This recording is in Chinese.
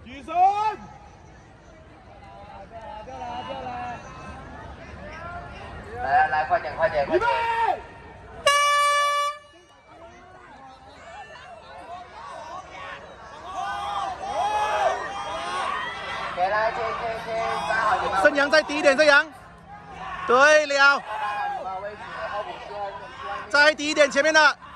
举身。 来，快点！ 预备。 给来，接，站好你们。 盛阳再低一点，盛阳。对了。再低一点，前面的。